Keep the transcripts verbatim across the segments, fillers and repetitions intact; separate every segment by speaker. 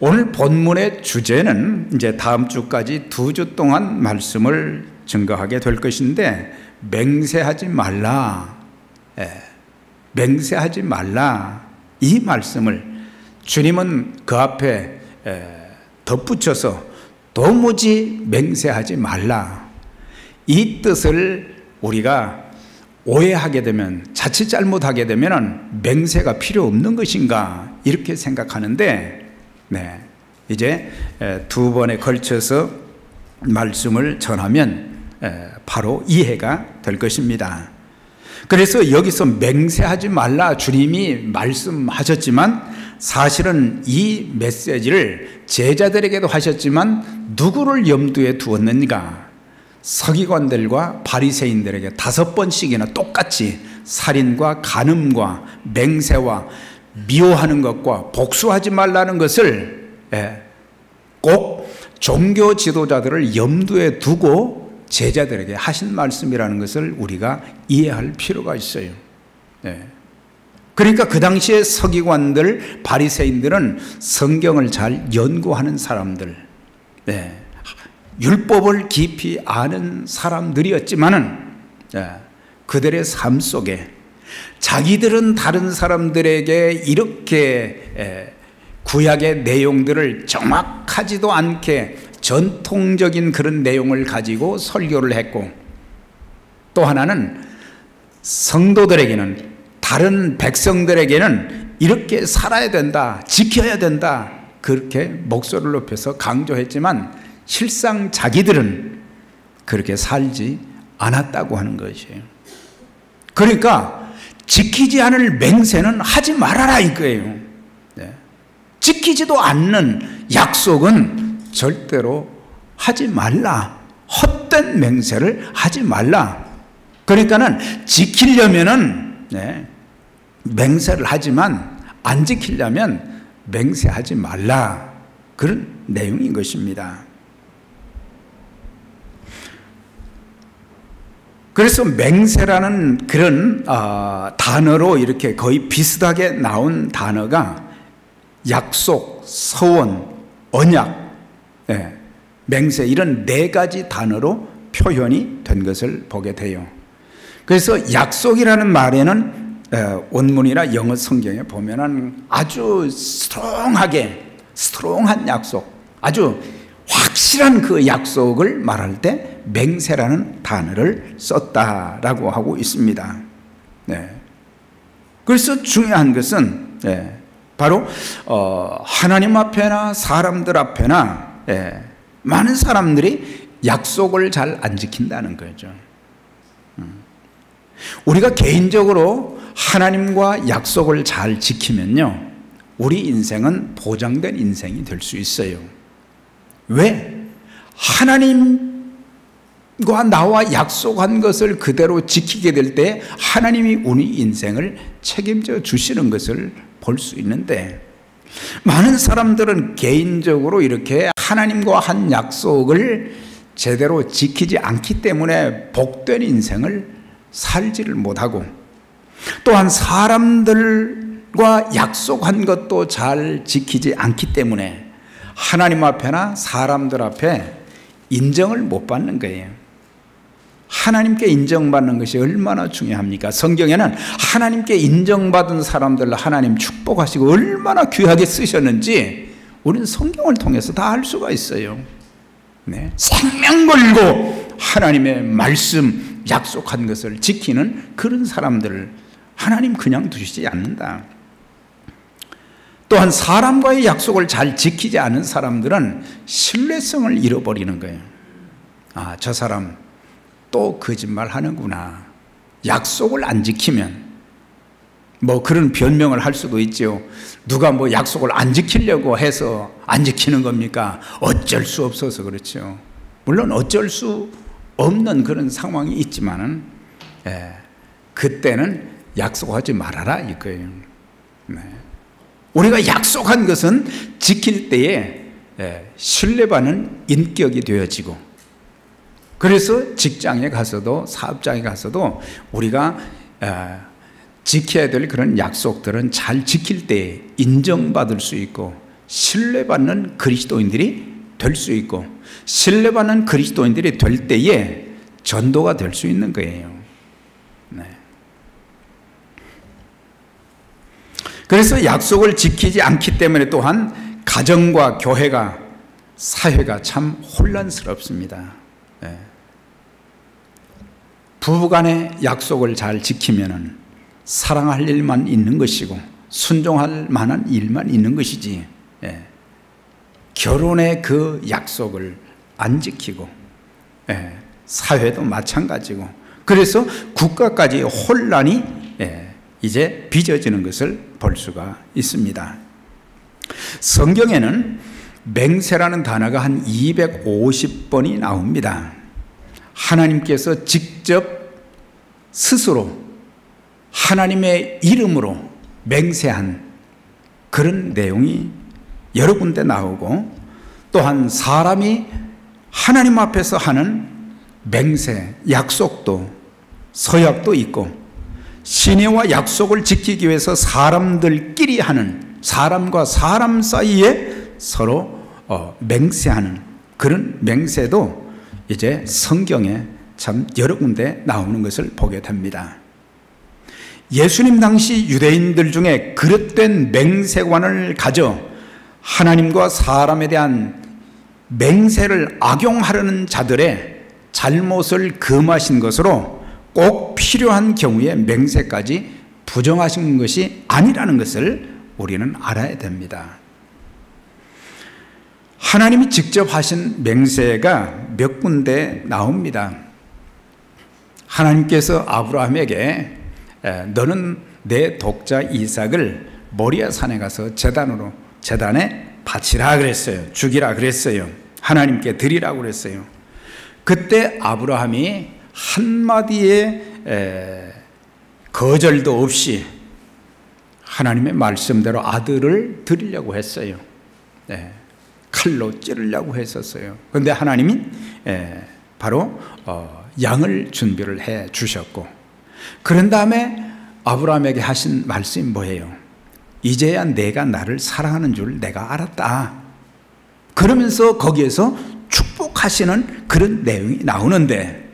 Speaker 1: 오늘 본문의 주제는 이제 다음 주까지 두 주 동안 말씀을 증거하게 될 것인데, 맹세하지 말라, 예, 맹세하지 말라, 이 말씀을 주님은 그 앞에 예, 덧붙여서 도무지 맹세하지 말라, 이 뜻을 우리가 오해하게 되면, 자칫 잘못하게 되면 맹세가 필요 없는 것인가 이렇게 생각하는데, 네, 이제 두 번에 걸쳐서 말씀을 전하면 바로 이해가 될 것입니다. 그래서 여기서 맹세하지 말라 주님이 말씀하셨지만, 사실은 이 메시지를 제자들에게도 하셨지만 누구를 염두에 두었는가? 서기관들과 바리새인들에게 다섯 번씩이나 똑같이 살인과 간음과 맹세와 미워하는 것과 복수하지 말라는 것을 꼭 종교 지도자들을 염두에 두고 제자들에게 하신 말씀이라는 것을 우리가 이해할 필요가 있어요. 그러니까 그 당시에 서기관들, 바리새인들은 성경을 잘 연구하는 사람들, 율법을 깊이 아는 사람들이었지만은 그들의 삶 속에 자기들은 다른 사람들에게 이렇게 구약의 내용들을 정확하지도 않게 전통적인 그런 내용을 가지고 설교를 했고, 또 하나는 성도들에게는, 다른 백성들에게는 이렇게 살아야 된다, 지켜야 된다, 그렇게 목소리를 높여서 강조했지만 실상 자기들은 그렇게 살지 않았다고 하는 것이에요. 그러니까 지키지 않을 맹세는 하지 말아라 이거예요. 네. 지키지도 않는 약속은 절대로 하지 말라. 헛된 맹세를 하지 말라. 그러니까는 지키려면은 네, 맹세를 하지만 안 지키려면 맹세하지 말라, 그런 내용인 것입니다. 그래서 맹세라는 그런 어, 단어로 이렇게 거의 비슷하게 나온 단어가 약속, 서원, 언약, 예, 맹세, 이런 네 가지 단어로 표현이 된 것을 보게 돼요. 그래서 약속이라는 말에는 예, 원문이나 영어 성경에 보면은 아주 스트롱하게, 스트롱한 약속, 아주 확실한 그 약속을 말할 때 맹세라는 단어를 썼다라고 하고 있습니다. 네. 그래서 중요한 것은 네, 바로 어, 하나님 앞에나 사람들 앞에나 네, 많은 사람들이 약속을 잘 안 지킨다는 거죠. 음. 우리가 개인적으로 하나님과 약속을 잘 지키면요, 우리 인생은 보장된 인생이 될 수 있어요. 왜? 하나님과 나와 약속한 것을 그대로 지키게 될 때 하나님이 우리 인생을 책임져 주시는 것을 볼 수 있는데, 많은 사람들은 개인적으로 이렇게 하나님과 한 약속을 제대로 지키지 않기 때문에 복된 인생을 살지를 못하고, 또한 사람들과 약속한 것도 잘 지키지 않기 때문에 하나님 앞에나 사람들 앞에 인정을 못 받는 거예요. 하나님께 인정받는 것이 얼마나 중요합니까? 성경에는 하나님께 인정받은 사람들 하나님 축복하시고 얼마나 귀하게 쓰셨는지 우리는 성경을 통해서 다 알 수가 있어요. 네. 생명 걸고 하나님의 말씀, 약속한 것을 지키는 그런 사람들을 하나님 그냥 두시지 않는다. 또한 사람과의 약속을 잘 지키지 않은 사람들은 신뢰성을 잃어버리는 거예요. 아, 저 사람 또 거짓말 하는구나. 약속을 안 지키면 뭐 그런 변명을 할 수도 있죠. 누가 뭐 약속을 안 지키려고 해서 안 지키는 겁니까? 어쩔 수 없어서 그렇죠. 물론 어쩔 수 없는 그런 상황이 있지만은 예, 그때는 약속하지 말아라 이거예요. 네. 우리가 약속한 것은 지킬 때에 신뢰받는 인격이 되어지고, 그래서 직장에 가서도 사업장에 가서도 우리가 지켜야 될 그런 약속들은 잘 지킬 때 인정받을 수 있고 신뢰받는 그리스도인들이 될 수 있고, 신뢰받는 그리스도인들이 될 때에 전도가 될 수 있는 거예요. 네. 그래서 약속을 지키지 않기 때문에 또한 가정과 교회가, 사회가 참 혼란스럽습니다. 네. 부부간의 약속을 잘 지키면은 사랑할 일만 있는 것이고 순종할 만한 일만 있는 것이지, 예. 결혼의 그 약속을 안 지키고, 예. 사회도 마찬가지고, 그래서 국가까지 혼란이, 예. 이제 빚어지는 것을 볼 수가 있습니다. 성경에는 맹세라는 단어가 한 이백오십 번이 나옵니다. 하나님께서 직접 스스로 하나님의 이름으로 맹세한 그런 내용이 여러 군데 나오고, 또한 사람이 하나님 앞에서 하는 맹세, 약속도, 서약도 있고, 신의와 약속을 지키기 위해서 사람들끼리 하는, 사람과 사람 사이에 서로 어, 맹세하는 그런 맹세도 이제 성경에 참 여러 군데 나오는 것을 보게 됩니다. 예수님 당시 유대인들 중에 그릇된 맹세관을 가져 하나님과 사람에 대한 맹세를 악용하려는 자들의 잘못을 금하신 것으로 꼭 필요한 경우에 맹세까지 부정하신 것이 아니라는 것을 우리는 알아야 됩니다. 하나님이 직접 하신 맹세가 몇 군데 나옵니다. 하나님께서 아브라함에게 너는 내 독자 이삭을 모리아 산에 가서 제단으로 제단에 바치라 그랬어요. 죽이라 그랬어요. 하나님께 드리라고 그랬어요. 그때 아브라함이 한마디의 거절도 없이 하나님의 말씀대로 아들을 드리려고 했어요. 네. 칼로 찌르려고 했었어요. 그런데 하나님이 바로 양을 준비를 해 주셨고, 그런 다음에 아브라함에게 하신 말씀이 뭐예요? 이제야 내가 나를 사랑하는 줄 내가 알았다. 그러면서 거기에서 축복하시는 그런 내용이 나오는데,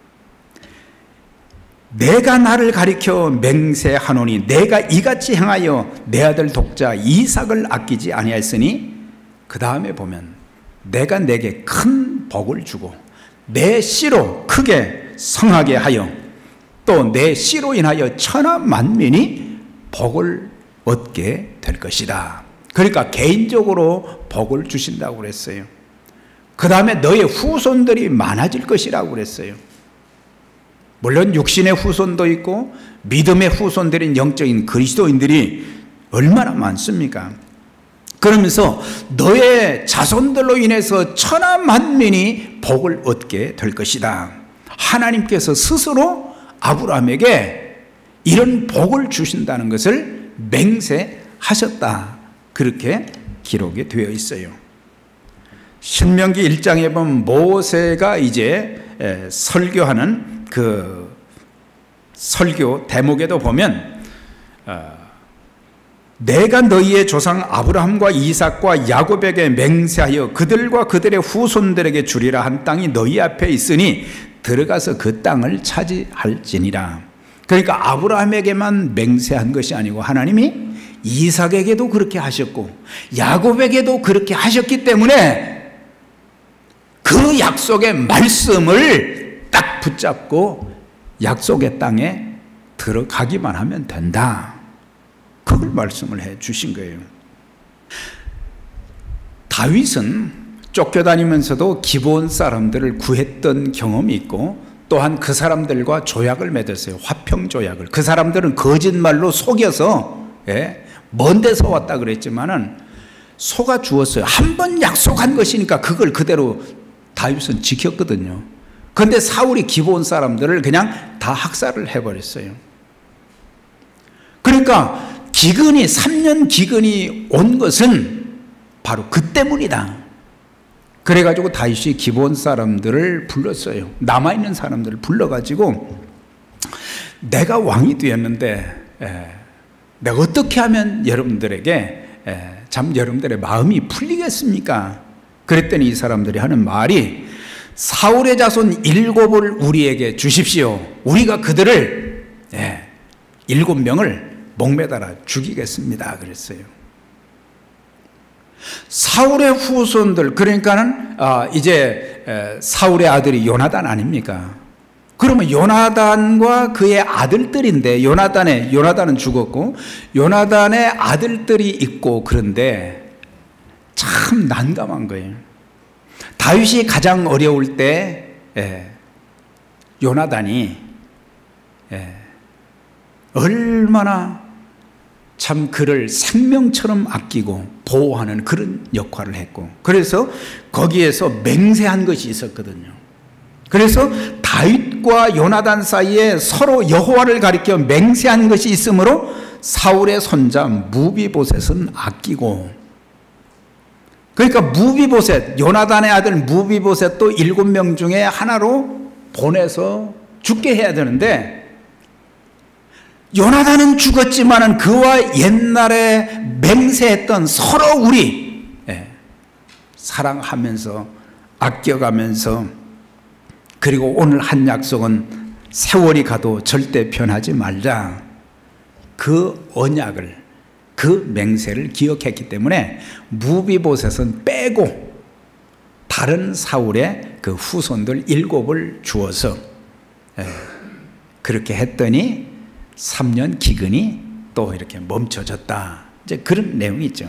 Speaker 1: 내가 나를 가리켜 맹세하노니 내가 이같이 행하여 내 아들 독자 이삭을 아끼지 아니하였으니, 그 다음에 보면 내가 내게 큰 복을 주고 내 씨로 크게 성하게 하여 또 내 씨로 인하여 천하 만민이 복을 얻게 될 것이다. 그러니까 개인적으로 복을 주신다고 그랬어요. 그 다음에 너의 후손들이 많아질 것이라고 그랬어요. 물론 육신의 후손도 있고 믿음의 후손들인 영적인 그리스도인들이 얼마나 많습니까? 그러면서 너의 자손들로 인해서 천하 만민이 복을 얻게 될 것이다. 하나님께서 스스로 아브라함에게 이런 복을 주신다는 것을 맹세하셨다. 그렇게 기록이 되어 있어요. 신명기 일 장에 보면 모세가 이제 설교하는 그 설교 대목에도 보면 내가 너희의 조상 아브라함과 이삭과 야곱에게 맹세하여 그들과 그들의 후손들에게 주리라 한 땅이 너희 앞에 있으니 들어가서 그 땅을 차지할지니라. 그러니까 아브라함에게만 맹세한 것이 아니고 하나님이 이삭에게도 그렇게 하셨고 야곱에게도 그렇게 하셨기 때문에 그 약속의 말씀을 딱 붙잡고 약속의 땅에 들어가기만 하면 된다. 그걸 말씀을 해 주신 거예요. 다윗은 쫓겨다니면서도 기브온 사람들을 구했던 경험이 있고 또한 그 사람들과 조약을 맺었어요. 화평 조약을. 그 사람들은 거짓말로 속여서 예, 먼 데서 왔다 그랬지만은 속아 주었어요. 한 번 약속한 것이니까 그걸 그대로 다윗은 지켰거든요. 그런데 사울이 기브온 사람들을 그냥 다 학살을 해버렸어요. 그러니까 기근이 삼 년 기근이 온 것은 바로 그 때문이다. 그래가지고 다윗이 기브온 사람들을 불렀어요. 남아있는 사람들을 불러가지고 내가 왕이 되었는데 에, 내가 어떻게 하면 여러분들에게 예, 참 여러분들의 마음이 풀리겠습니까? 그랬더니 이 사람들이 하는 말이 사울의 자손 일곱을 우리에게 주십시오. 우리가 그들을 예, 일곱 명을 목매달아 죽이겠습니다. 그랬어요. 사울의 후손들, 그러니까는 아, 이제 에, 사울의 아들이 요나단 아닙니까? 그러면 요나단과 그의 아들들인데, 요나단의 요나단은 죽었고 요나단의 아들들이 있고, 그런데 참 난감한 거예요. 다윗이 가장 어려울 때 예, 요나단이 예, 얼마나 참 그를 생명처럼 아끼고 보호하는 그런 역할을 했고, 그래서 거기에서 맹세한 것이 있었거든요. 그래서 다윗과 요나단 사이에 서로 여호와를 가리켜 맹세한 것이 있으므로 사울의 손자 무비보셋은 아끼고, 그러니까 무비보셋, 요나단의 아들 무비보셋도 일곱 명 중에 하나로 보내서 죽게 해야 되는데, 요나단은 죽었지만은 그와 옛날에 맹세했던 서로 우리 예, 사랑하면서 아껴가면서, 그리고 오늘 한 약속은 세월이 가도 절대 변하지 말자, 그 언약을, 그 맹세를 기억했기 때문에 무비보셋은 빼고 다른 사울의 그 후손들 일곱을 주어서 예, 그렇게 했더니 삼 년 기근이 또 이렇게 멈춰졌다. 이제 그런 내용이 있죠.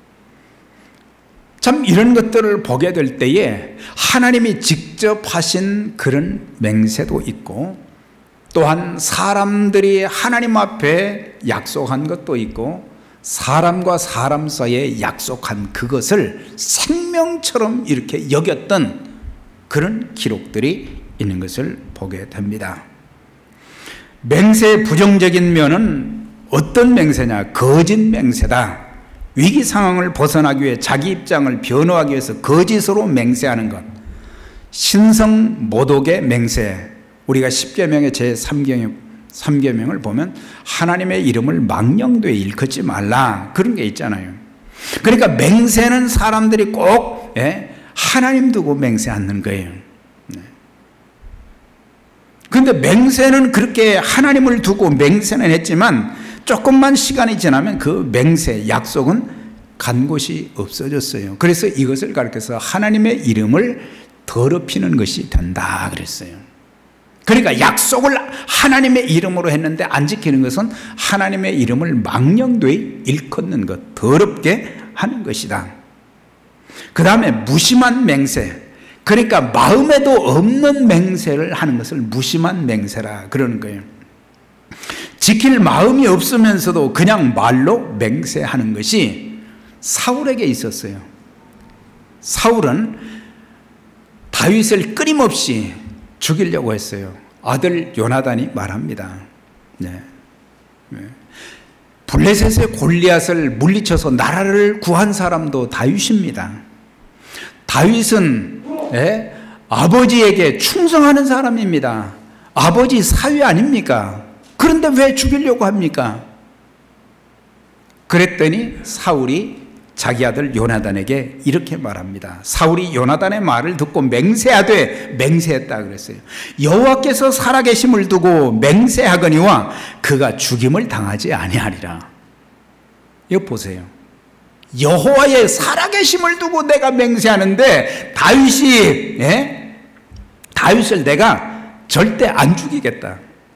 Speaker 1: 참 이런 것들을 보게 될 때에 하나님이 직접 하신 그런 맹세도 있고, 또한 사람들이 하나님 앞에 약속한 것도 있고, 사람과 사람 사이에 약속한 그것을 생명처럼 이렇게 여겼던 그런 기록들이 있는 것을 보게 됩니다. 맹세의 부정적인 면은 어떤 맹세냐? 거짓 맹세다. 위기 상황을 벗어나기 위해 자기 입장을 변호하기 위해서 거짓으로 맹세하는 것. 신성 모독의 맹세. 우리가 십계명의 제삼 계명을 보면 하나님의 이름을 망령되이 일컫지 말라, 그런 게 있잖아요. 그러니까 맹세는 사람들이 꼭 예, 하나님 두고 맹세하는 거예요. 그런데 맹세는 그렇게 하나님을 두고 맹세는 했지만 조금만 시간이 지나면 그 맹세, 약속은 간 곳이 없어졌어요. 그래서 이것을 가르쳐서 하나님의 이름을 더럽히는 것이 된다 그랬어요. 그러니까 약속을 하나님의 이름으로 했는데 안 지키는 것은 하나님의 이름을 망령되이 일컫는 것, 더럽게 하는 것이다. 그 다음에 무심한 맹세, 그러니까 마음에도 없는 맹세를 하는 것을 무심한 맹세라 그러는 거예요. 지킬 마음이 없으면서도 그냥 말로 맹세하는 것이 사울에게 있었어요. 사울은 다윗을 끊임없이 죽이려고 했어요. 아들 요나단이 말합니다. 네. 네. 블레셋의 골리앗을 물리쳐서 나라를 구한 사람도 다윗입니다. 다윗은 예? 아버지에게 충성하는 사람입니다. 아버지 사위 아닙니까? 그런데 왜 죽이려고 합니까? 그랬더니 사울이 자기 아들 요나단에게 이렇게 말합니다. 사울이 요나단의 말을 듣고 맹세하되, 맹세했다 그랬어요. 여호와께서 살아계심을 두고 맹세하거니와 그가 죽임을 당하지 아니하리라. 이거 보세요. 여호와의 살아계심을 두고 내가 맹세하는데 다윗이 예? 다윗을 내가 절대 안 죽이겠다.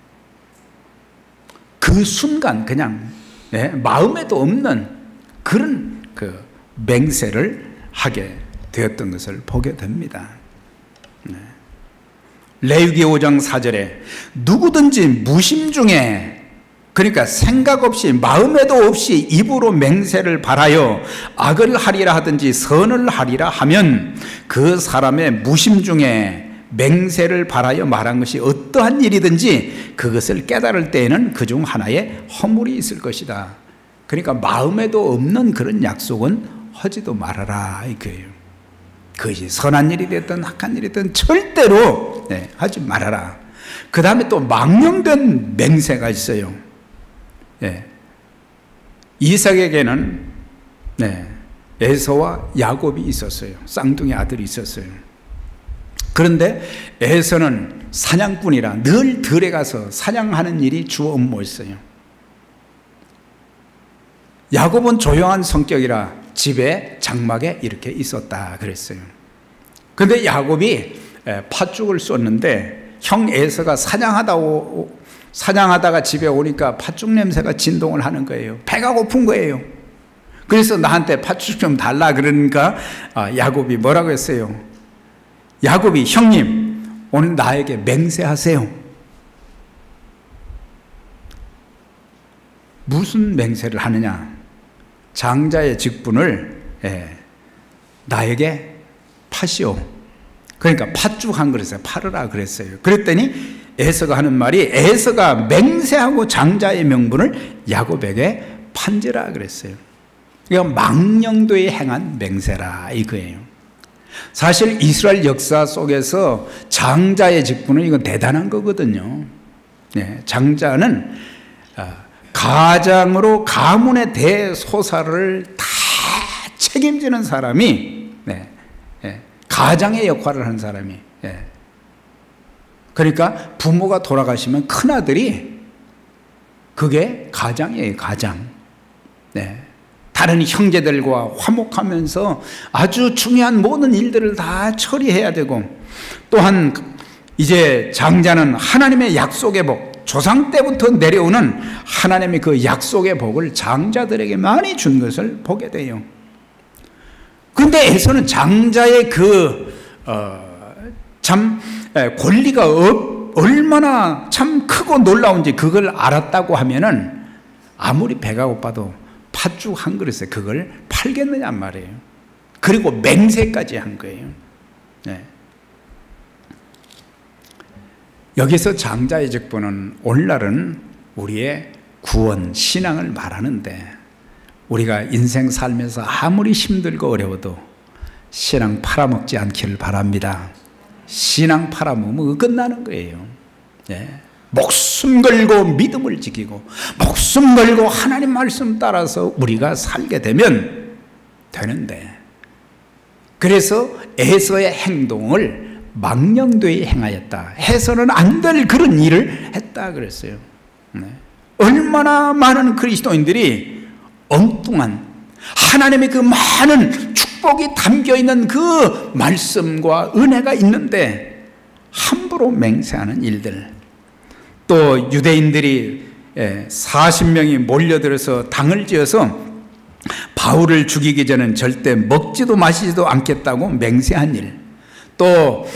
Speaker 1: 그 순간 그냥 예? 마음에도 없는 그런 그 맹세를 하게 되었던 것을 보게 됩니다. 네. 레위기 오 장 사 절에 누구든지 무심 중에, 그러니까 생각 없이 마음에도 없이 입으로 맹세를 발하여 악을 하리라 하든지 선을 하리라 하면 그 사람의 무심 중에 맹세를 발하여 말한 것이 어떠한 일이든지 그것을 깨달을 때에는 그중 하나에 허물이 있을 것이다. 그러니까 마음에도 없는 그런 약속은 하지도 말아라 이거예요. 그것이 선한 일이 됐든 악한 일이 됐든 절대로 네, 하지 말아라. 그 다음에 또 망령된 맹세가 있어요. 예. 이삭에게는 네, 에서와 야곱이 있었어요. 쌍둥이 아들이 있었어요. 그런데 에서는 사냥꾼이라 늘 들에 가서 사냥하는 일이 주 업무였어요. 야곱은 조용한 성격이라 집에 장막에 이렇게 있었다 그랬어요. 그런데 야곱이 팥죽을 썼는데 형 에서가 사냥하다 오, 사냥하다가 집에 오니까 팥죽 냄새가 진동을 하는 거예요. 배가 고픈 거예요. 그래서 나한테 팥죽 좀 달라 그러니까 야곱이 뭐라고 했어요? 야곱이 형님 오늘 나에게 맹세하세요. 무슨 맹세를 하느냐? 장자의 직분을 예, 나에게 파시오. 그러니까 팥죽 한 그릇에 팔으라 그랬어요. 그랬더니 에서가 하는 말이 에서가 맹세하고 장자의 명분을 야곱에게 판지라 그랬어요. 그러니까 망령도에 행한 맹세라 이거예요. 사실 이스라엘 역사 속에서 장자의 직분은 이건 대단한 거거든요. 네, 장자는 가장으로 가문의 대소사를 다 책임지는 사람이 네, 네, 가장의 역할을 하는 사람이 네. 그러니까 부모가 돌아가시면 큰아들이 그게 가장이에요. 가장. 네. 다른 형제들과 화목하면서 아주 중요한 모든 일들을 다 처리해야 되고, 또한 이제 장자는 하나님의 약속의 복, 조상 때부터 내려오는 하나님의 그 약속의 복을 장자들에게 많이 준 것을 보게 돼요. 그런데 에서는 장자의 그 참 어, 권리가 어, 얼마나 참 크고 놀라운지 그걸 알았다고 하면은 아무리 배가 고파도 팥죽 한 그릇에 그걸 팔겠느냐 말이에요. 그리고 맹세까지 한 거예요. 네. 여기서 장자의 직분은 오늘날은 우리의 구원, 신앙을 말하는데, 우리가 인생 살면서 아무리 힘들고 어려워도 신앙 팔아먹지 않기를 바랍니다. 신앙 팔아먹으면 끝나는 거예요. 네. 목숨 걸고 믿음을 지키고 목숨 걸고 하나님 말씀 따라서 우리가 살게 되면 되는데, 그래서 에서의 행동을 망령되이 행하였다. 해서는 안 될 그런 일을 했다 그랬어요. 네. 얼마나 많은 그리스도인들이 엉뚱한 하나님의 그 많은 축복이 담겨있는 그 말씀과 은혜가 있는데 함부로 맹세하는 일들. 또 유대인들이 사십 명이 몰려들어서 당을 지어서 바울을 죽이기 전엔 절대 먹지도 마시지도 않겠다고 맹세한 일. 또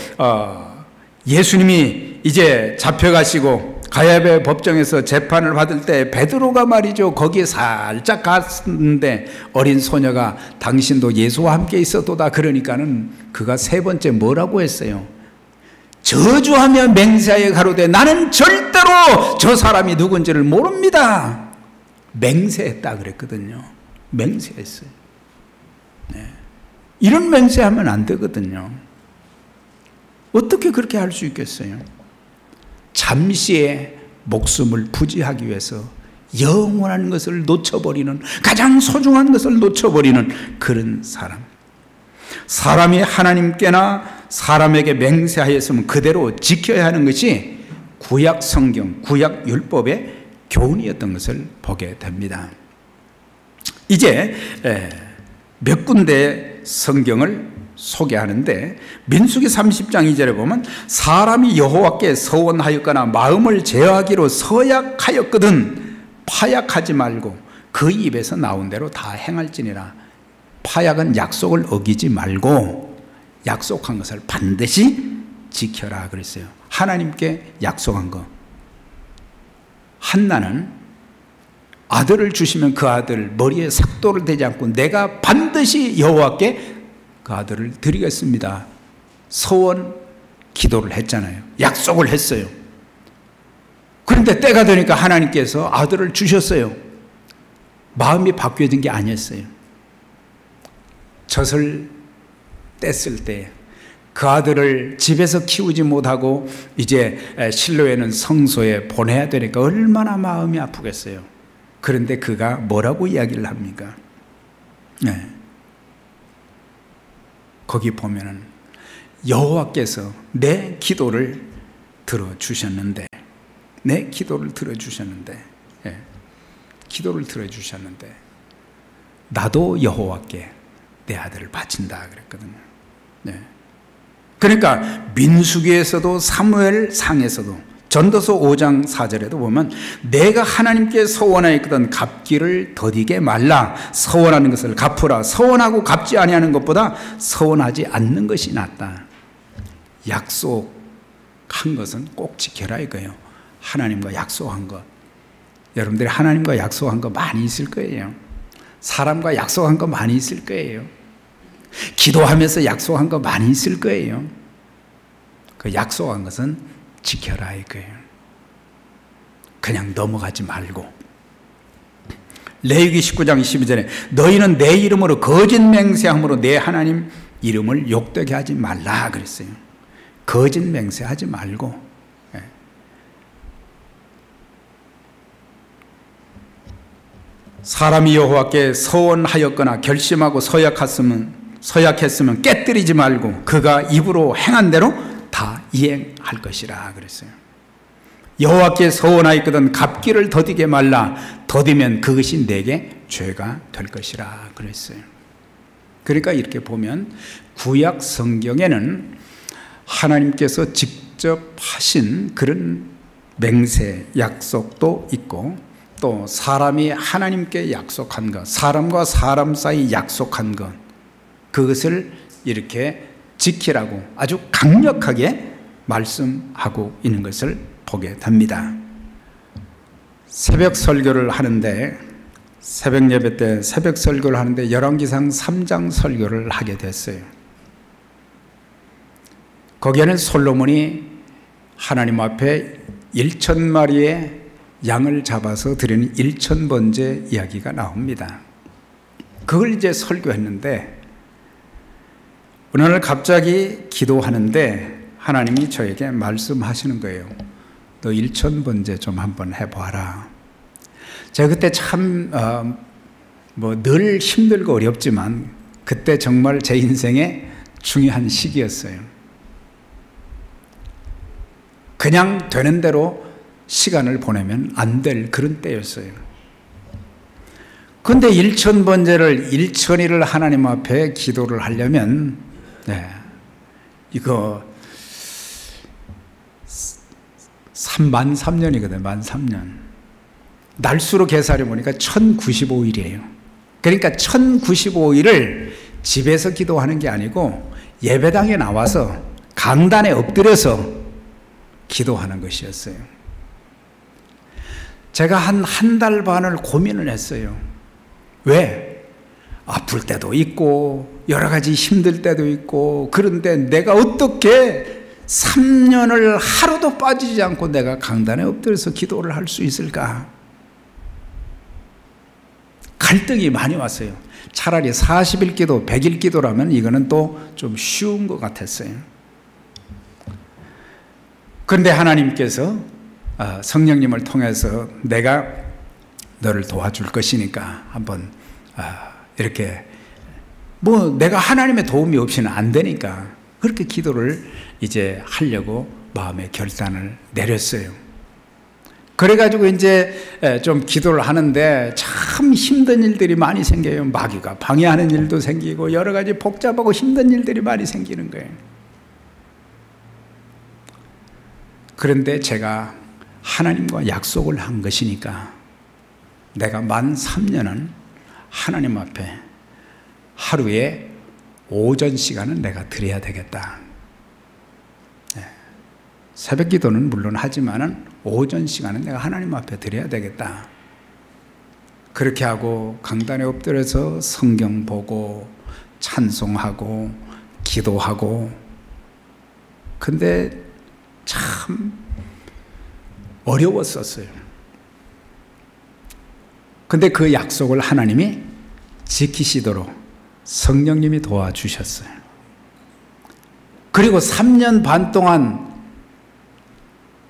Speaker 1: 예수님이 이제 잡혀가시고 가야베 법정에서 재판을 받을 때 베드로가 말이죠, 거기에 살짝 갔는데 어린 소녀가 당신도 예수와 함께 있어도다 그러니까는 그가 세 번째 뭐라고 했어요? 저주하며 맹세하여 가로되 나는 절대로 저 사람이 누군지를 모릅니다. 맹세했다 그랬거든요. 맹세했어요. 네. 이런 맹세하면 안 되거든요. 어떻게 그렇게 할 수 있겠어요? 잠시의 목숨을 부지하기 위해서 영원한 것을 놓쳐버리는, 가장 소중한 것을 놓쳐버리는 그런 사람. 사람이 하나님께나 사람에게 맹세하였으면 그대로 지켜야 하는 것이 구약 성경, 구약 율법의 교훈이었던 것을 보게 됩니다. 이제 몇 군데 성경을 소개하는데, 민수기 삼십 장 이 절에 보면 사람이 여호와께 서원하였거나 마음을 제어하기로 서약하였거든 파약하지 말고 그 입에서 나온 대로 다 행할지니라. 파약은 약속을 어기지 말고 약속한 것을 반드시 지켜라 그랬어요. 하나님께 약속한 거. 한나는 아들을 주시면 그 아들 머리에 삭도를 대지 않고 내가 반드시 여호와께 그 아들을 드리겠습니다. 서원 기도를 했잖아요. 약속을 했어요. 그런데 때가 되니까 하나님께서 아들을 주셨어요. 마음이 바뀌어진 게 아니었어요. 젖을 뗐을 때 그 아들을 집에서 키우지 못하고 이제 실로에는 성소에 보내야 되니까 얼마나 마음이 아프겠어요. 그런데 그가 뭐라고 이야기를 합니까? 네. 거기 보면은 여호와께서 내 기도를 들어주셨는데, 내 기도를 들어주셨는데, 예, 기도를 들어주셨는데 나도 여호와께 내 아들을 바친다 그랬거든요. 네. 그러니까 민수기에서도 사무엘 상에서도 전도서 오 장 사 절에도 보면 내가 하나님께 서원하였거든 갚기를 더디게 말라. 서원하는 것을 갚으라. 서원하고 갚지 아니하는 것보다 서원하지 않는 것이 낫다. 약속한 것은 꼭 지켜라 이거예요. 하나님과 약속한 것. 여러분들이 하나님과 약속한 거 많이 있을 거예요. 사람과 약속한 거 많이 있을 거예요. 기도하면서 약속한 거 많이 있을 거예요. 그 약속한 것은 지켜라 이거예요. 그냥 넘어가지 말고. 레위기 십구 장 이십이 절에 너희는 내 이름으로 거짓 맹세함으로 내 하나님 이름을 욕되게 하지 말라 그랬어요. 거짓 맹세하지 말고. 예. 사람이 여호와께 서원하였거나 결심하고 서약했으면 서약했으면 깨뜨리지 말고 그가 입으로 행한 대로 다 이행할 것이라 그랬어요. 여호와께 서원하였거든 갚기를 더디게 말라. 더디면 그것이 내게 죄가 될 것이라 그랬어요. 그러니까 이렇게 보면 구약 성경에는 하나님께서 직접 하신 그런 맹세, 약속도 있고 또 사람이 하나님께 약속한 것, 사람과 사람 사이 약속한 것, 그것을 이렇게 지키라고 아주 강력하게 말씀하고 있는 것을 보게 됩니다. 새벽 설교를 하는데, 새벽 예배 때 새벽 설교를 하는데 열왕기상 삼 장 설교를 하게 됐어요. 거기에는 솔로몬이 하나님 앞에 일천 마리의 양을 잡아서 드리는 일천 번째 이야기가 나옵니다. 그걸 이제 설교했는데 어느 날 갑자기 기도하는데 하나님이 저에게 말씀하시는 거예요. 너 일천 번째 좀 한번 해봐라. 제가 그때 참 어, 뭐 늘 힘들고 어렵지만 그때 정말 제 인생의 중요한 시기였어요. 그냥 되는 대로 시간을 보내면 안 될 그런 때였어요. 그런데 일천 번째를 일천일을 하나님 앞에 기도를 하려면 네, 이거 만 삼 년이거든요. 만 삼 년. 날수로 계산해 보니까 천구십오 일이에요. 그러니까 천구십오 일을 집에서 기도하는 게 아니고 예배당에 나와서 강단에 엎드려서 기도하는 것이었어요. 제가 한 한 달 반을 고민을 했어요. 왜? 아플 때도 있고 여러 가지 힘들 때도 있고 그런데 내가 어떻게 삼 년을 하루도 빠지지 않고 내가 강단에 엎드려서 기도를 할 수 있을까? 갈등이 많이 왔어요. 차라리 사십 일 기도, 백 일 기도라면 이거는 또 좀 쉬운 것 같았어요. 그런데 하나님께서 성령님을 통해서 내가 너를 도와줄 것이니까 한번 이렇게 뭐 내가 하나님의 도움이 없이는 안 되니까 그렇게 기도를 이제 하려고 마음의 결단을 내렸어요. 그래가지고 이제 좀 기도를 하는데 참 힘든 일들이 많이 생겨요. 마귀가 방해하는 일도 생기고 여러 가지 복잡하고 힘든 일들이 많이 생기는 거예요. 그런데 제가 하나님과 약속을 한 것이니까 내가 만 삼 년은 하나님 앞에 하루에 오전 시간은 내가 드려야 되겠다. 네. 새벽 기도는 물론 하지만은 오전 시간은 내가 하나님 앞에 드려야 되겠다. 그렇게 하고 강단에 엎드려서 성경 보고 찬송하고 기도하고. 근데 참 어려웠었어요. 근데 그 약속을 하나님이 지키시도록 성령님이 도와주셨어요. 그리고 삼 년 반 동안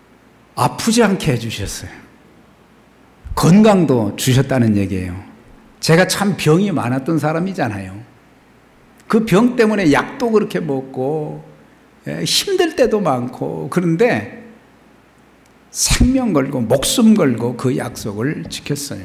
Speaker 1: 아프지 않게 해주셨어요. 건강도 주셨다는 얘기예요. 제가 참 병이 많았던 사람이잖아요. 그 병 때문에 약도 그렇게 먹고 힘들 때도 많고, 그런데 생명 걸고 목숨 걸고 그 약속을 지켰어요.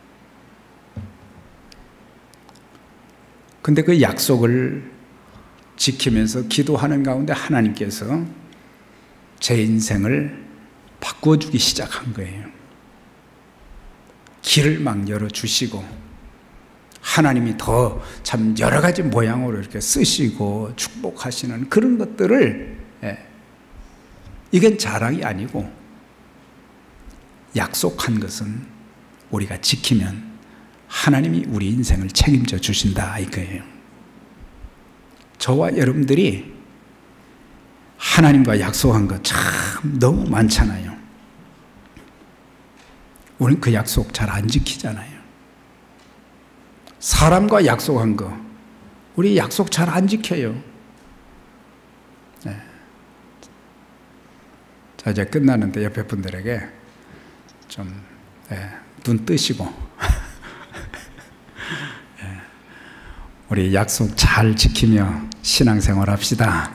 Speaker 1: 근데 그 약속을 지키면서 기도하는 가운데 하나님께서 제 인생을 바꿔주기 시작한 거예요. 길을 막 열어주시고, 하나님이 더 참 여러 가지 모양으로 이렇게 쓰시고 축복하시는 그런 것들을, 예, 이건 자랑이 아니고 약속한 것은 우리가 지키면 하나님이 우리 인생을 책임져 주신다 이거예요. 저와 여러분들이 하나님과 약속한 거 참 너무 많잖아요. 우리는 그 약속 잘 안 지키잖아요. 사람과 약속한 거, 우리 약속 잘 안 지켜요. 네. 자, 이제 끝나는데 옆에 분들에게 좀, 네, 눈 뜨시고 네, 우리 약속 잘 지키며 신앙생활 합시다.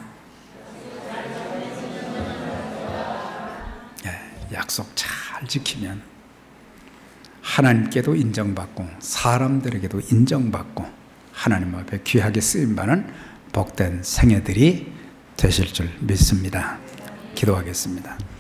Speaker 1: 네, 약속 잘 지키면 하나님께도 인정받고 사람들에게도 인정받고 하나님 앞에 귀하게 쓰임받는 복된 생애들이 되실 줄 믿습니다. 기도하겠습니다.